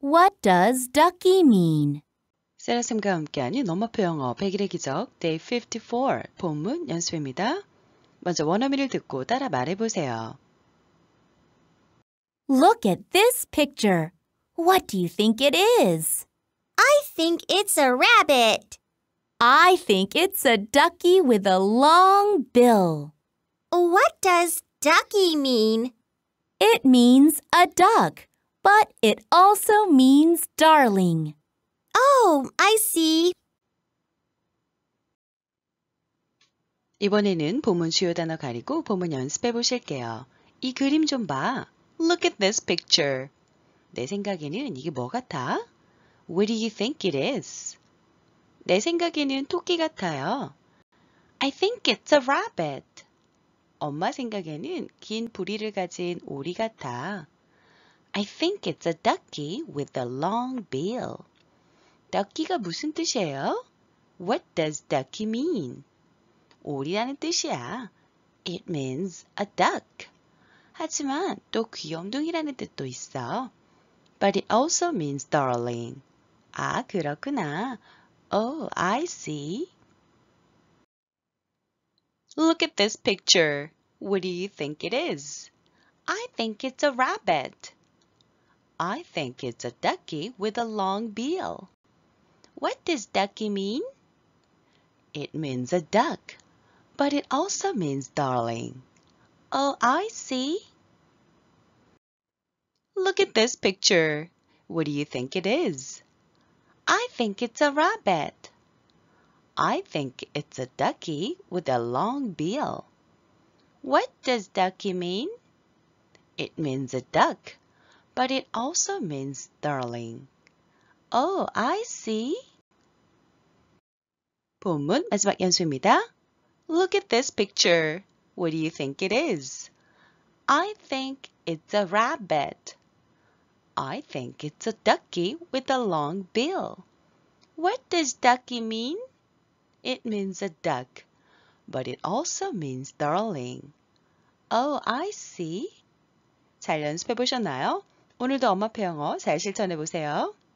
What does ducky mean? 세라쌤과 함께하는 엄마표 영어 100일의 기적 Day 54 본문 연습입니다. 먼저 원어민을 듣고 따라 말해보세요. Look at this picture. What do you think it is? I think it's a rabbit. I think it's a ducky with a long bill. What does ducky mean? It means a duck, but it also means darling. Oh, I see. 이번에는 본문 주요 단어 가리고 본문 연습해 보실게요. 이 그림 좀 봐. Look at this picture. 내 생각에는 이게 뭐 같아? What do you think it is? 내 생각에는 토끼 같아요. I think it's a rabbit. 엄마 생각에는 긴 부리를 가진 오리 같아. I think it's a ducky with a long bill. ducky가 무슨 뜻이에요? What does ducky mean? 오리라는 뜻이야. It means a duck. 하지만 또 귀염둥이라는 뜻도 있어. But it also means darling. 아, 그렇구나. Oh, I see. Look at this picture. What do you think it is? I think it's a rabbit. I think it's a ducky with a long bill. What does ducky mean? It means a duck, but it also means darling. Oh, I see. Look at this picture. What do you think it is? I think it's a rabbit. I think it's a ducky with a long bill. What does ducky mean? It means a duck, but it also means darling. Oh, I see. 본문 마지막 연수입니다. Look at this picture. What do you think it is? I think it's a rabbit. I think it's a ducky with a long bill. What does ducky mean? It means a duck, but it also means darling. Oh, I see. 잘 연습해 보셨나요? 오늘도 엄마표 영어 잘 실천해 보세요.